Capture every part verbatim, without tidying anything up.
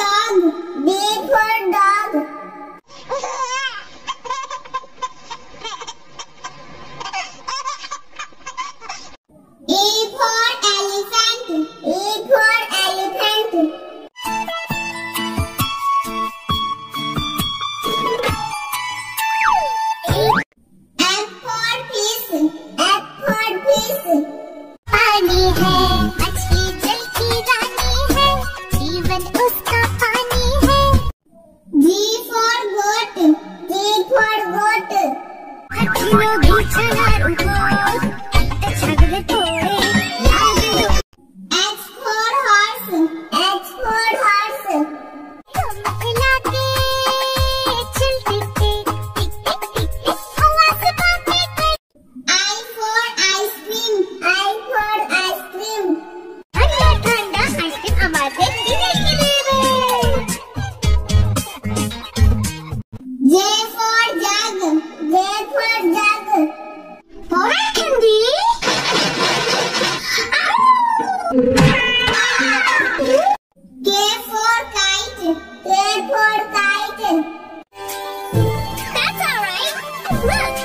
dog, D for dog. E for elephant, E for elephant. F for fish, F for fish. पानी है मछली जल की रानी है, जीवन उसका पानी है। G for goat, G for goat. हथियों भी चला रुको, झगड़े थोड़े याद लो। H for horse, H for horse. तुम इलाके चलते थे, टिक टिक टिक टिक हवा से बातें कर। I for ice cream, I for ice cream. ठंडा ठंडा आइसक्रीम हमारे पीने के लिए। J for jug, J for jug. For candy. K for kite, K for kite. That's all right. Look.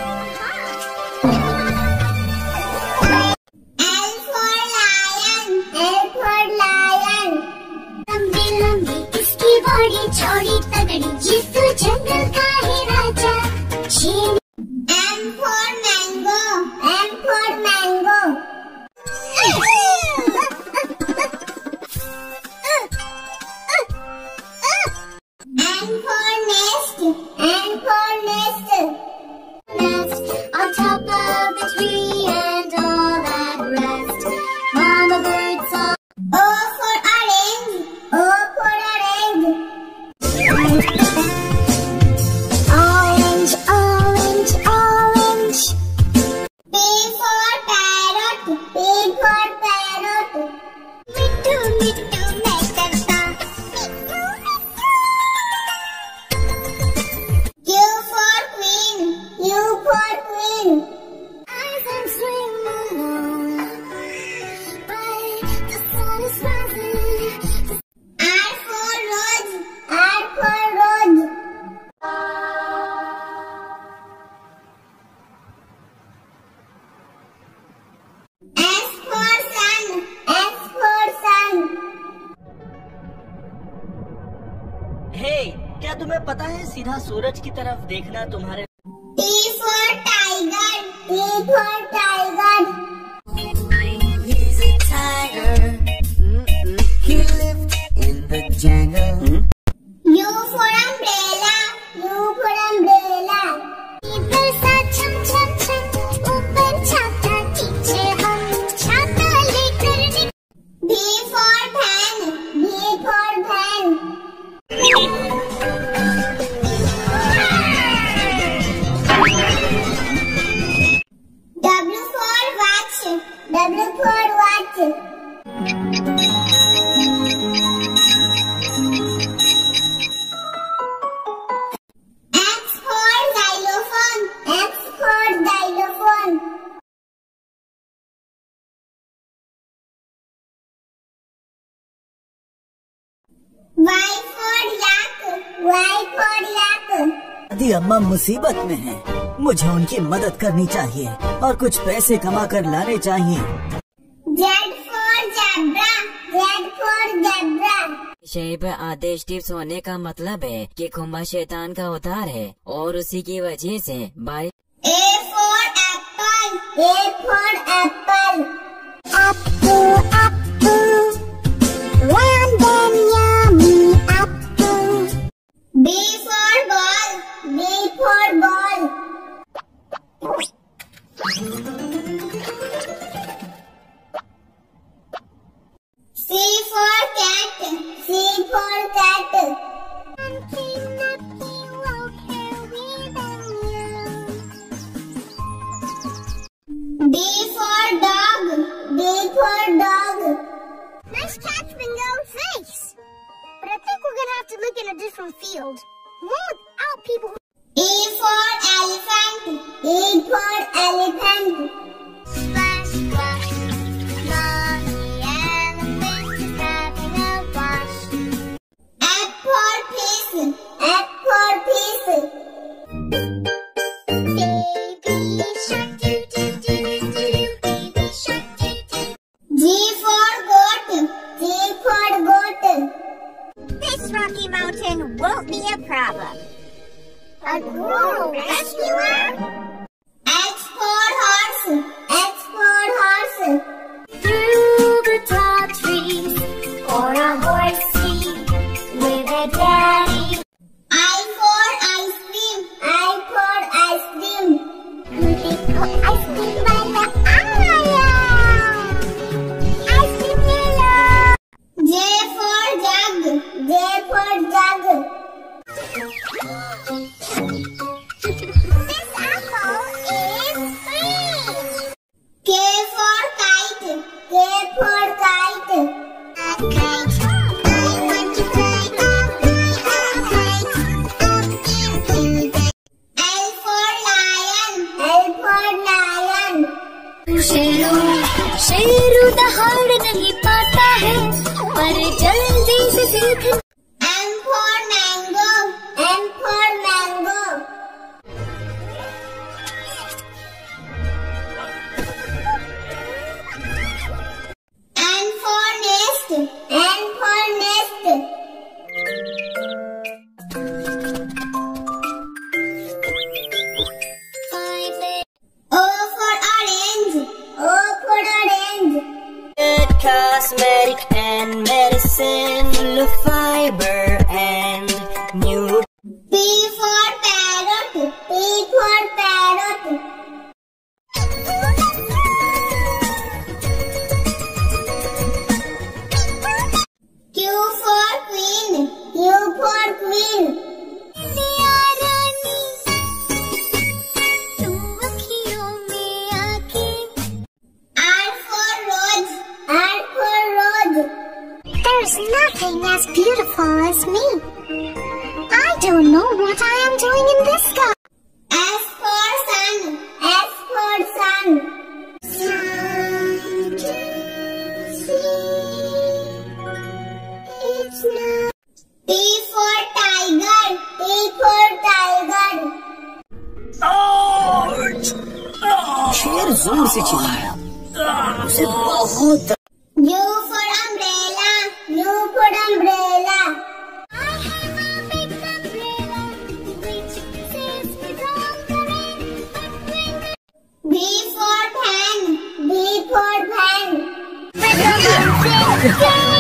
L for lion, L for lion. लंबी लंबी इसकी body चौड़ी तगड़ी, जिसको जंगल का है राजा। M for mango, M for mango. N for nest, N for nest. Nest on top of the tree and all that rest. Mama bird song. O for orange, O for orange. Orange, orange, orange. P for parrot, P for parrot. Mittu, mittu, मैं करता मिट्ठू मिट्ठू। Q for queen, Q for queen. I can swing alone, but the sun is rising. R for rose, R for rose. S for sun, S for sun. हे, क्या तुम्हें पता है सीधा सूरज की तरफ देखना तुम्हारे। T for tiger, T for tiger. He's a tiger. He lived in the jungle. U for umbrella, U for umbrella. बरसा छम छम छम, ऊपर छाता नीचे हम छाता लेकर निक। D for van, D for van. W for watch, W for watch. X for xylophone, X for xylophone. Y for yak, Y for yak. दादी अम्मा मुसीबत में हैं, मुझे उनकी मदद करनी चाहिए और कुछ पैसे कमा कर लाने चाहिए। Z for zebra, Z for zebra. शेब आदेश टिप्स होने का मतलब है कि खुम्मा शैतान का अवतार है और उसी की वजह से बारिश। A for apple, A for apple. Apple, apple, round and yummy apple. B for ball, B for ball. C for cat, C for cat. Nothing, nothing won't carry them you. D for dog, D for dog. Nice catch, Bingo. Thanks. But I think we're gonna have to look in a different field. One without people. E for elephant, E for elephant. Splash, splash, mommy and the fish is having a wash. F mountain won't be a problem. A Guru rescuer? H for horse, H for horse. Through the tall trees, or a horsey with a daddy. I for ice cream, I for ice cream. Goody for ice cream by the hour. Ice cream yellow. J for jug, J for jug. This apple is free. K for kite, K for kite. A kite, I want to fly up, fly up, kite, up into the. L for lion, L for lion. Sheru Sheru दहाड़ नहीं पाता है पर जल्दी से सीख. M for mango, M for mango. N for nest, N for nest. O for orange, O for orange. Cosmetic and medicine, fiber and new. P for parrot, P for parrot. Q for queen, Q for queen. दिया रानी तू अखियों में आके. R for rose, R for rose. There's nothing as beautiful as me. I don't know what I am doing in this sky. S for sun, S for sun. Sun to see. It's not. T for tiger, T for tiger. शेर जोर से चिल्लाया, उसे बहुत. U for umbrella, U for umbrella. I have a big umbrella which says don't come in, but when the B for fan, B for fan. weather comes in,